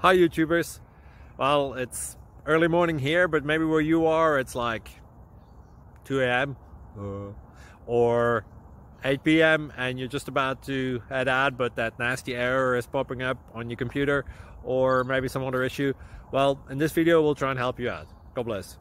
Hi YouTubers. Well, it's early morning here, but maybe where you are it's like 2 a.m. or 8 p.m. and you're just about to head out, but that nasty error is popping up on your computer, or maybe some other issue. Well, in this video we'll try and help you out. God bless.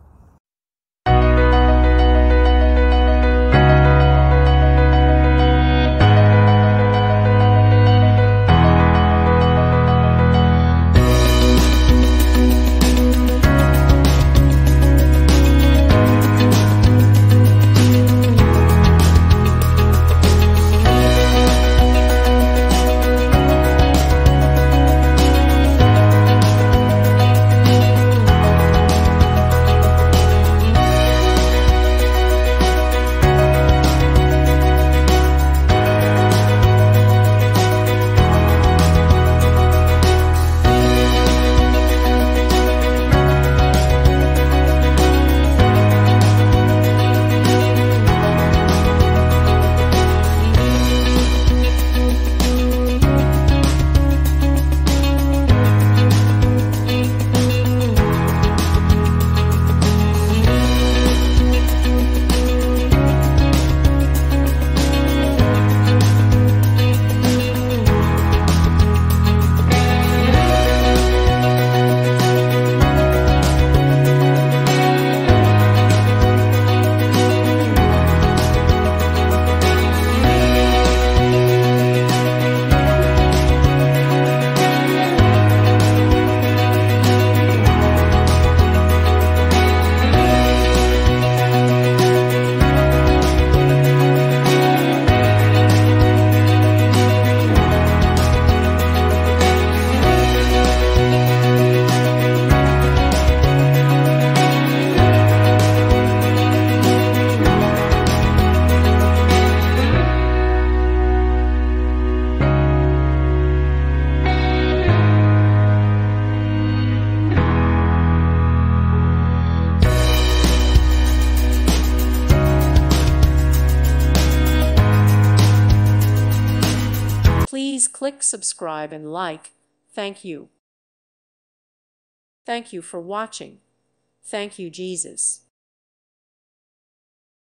Please click subscribe and like. Thank you. Thank you for watching. Thank you, Jesus.